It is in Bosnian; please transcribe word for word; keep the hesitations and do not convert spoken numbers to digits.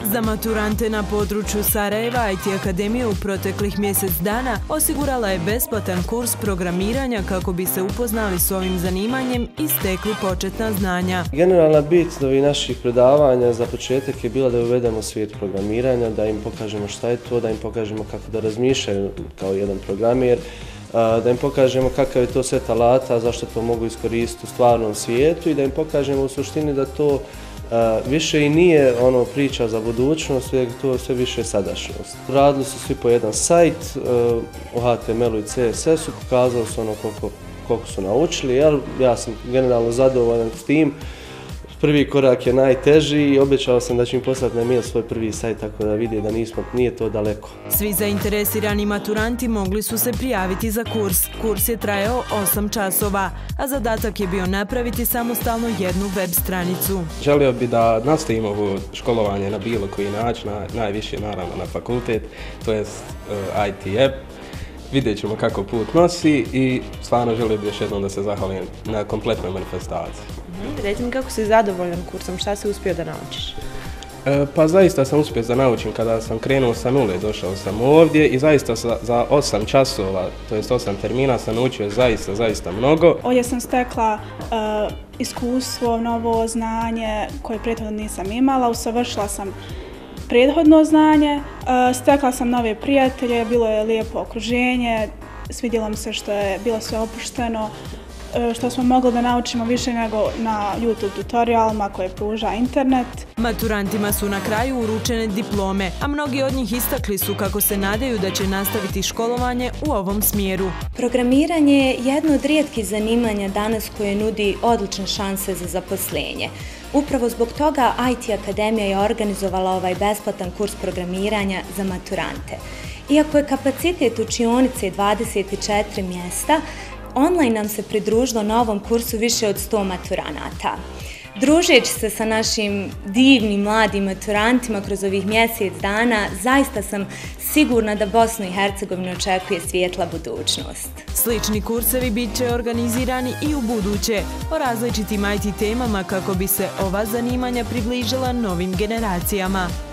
Za maturante na području Sarajeva I T Akademija u proteklih mjesec dana osigurala je besplatan kurs programiranja kako bi se upoznali s ovim zanimanjem I stekli početna znanja. Generalna bit ovih naših predavanja za početak je bila da uvedemo svijet programiranja, da im pokažemo šta je to, da im pokažemo kako da razmišljaju kao jedan programer, da im pokažemo kakav je to set alata, zašto to mogu iskoristiti u stvarnom svijetu I da im pokažemo u suštini da to više I nije ono priča za budućnost, već to sve više sadašnjost. Radili su svi po jedan sajt u H T M L-u I C S S-u, pokazali su ono koliko, koliko su naučili, jel? Ja sam generalno zadovoljan s tim. Prvi korak je najteži I obećao sam da ću im poslati na mail svoj prvi sajt tako da vidi da nismo, nije to daleko. Svi zainteresirani maturanti mogli su se prijaviti za kurs. Kurs je trajao osam časova, a zadatak je bio napraviti samostalno jednu web stranicu. Želio bi da nastavimo ovo školovanje na bilo koji način, na, najviše naravno na fakultet, to jest uh, I T app. Vidjet ćemo kako put nosi I stvarno želio bih još jednom da se zahvalim na kompletnoj manifestaciji. Reci mi kako si zadovoljan kursom, šta si uspio da naučiš? E, pa zaista sam uspio da naučim kada sam krenuo sa nule, došao sam ovdje I zaista za, za osam časova, to jest osam termina sam naučio zaista, zaista mnogo. Ovdje sam stekla uh, iskustvo, novo znanje koje prethodno nisam imala, usavršila sam prethodno znanje, uh, stekla sam nove prijatelje, bilo je lijepo okruženje, svidjelo mi se što je bilo sve opušteno, što smo mogli da naučimo više nego na YouTube tutorialima koje pruža internet. Maturantima su na kraju uručene diplome, a mnogi od njih istakli su kako se nadaju da će nastaviti školovanje u ovom smjeru. Programiranje je jedno od rijetkih zanimanja danas koje nudi odlične šanse za zaposlenje. Upravo zbog toga I T Akademija je organizovala ovaj besplatan kurs programiranja za maturante. Iako je kapacitet učionice dvadeset četiri mjesta, online nam se pridružilo na ovom kursu više od sto maturanata. Družeći se sa našim divnim mladim maturantima kroz ovih mjesec dana, zaista sam sigurna da Bosnu I Hercegovinu očekuje svijetla budućnost. Slični kursevi bit će organizirani I u buduće o različitim I T temama kako bi se ova zanimanja približila novim generacijama.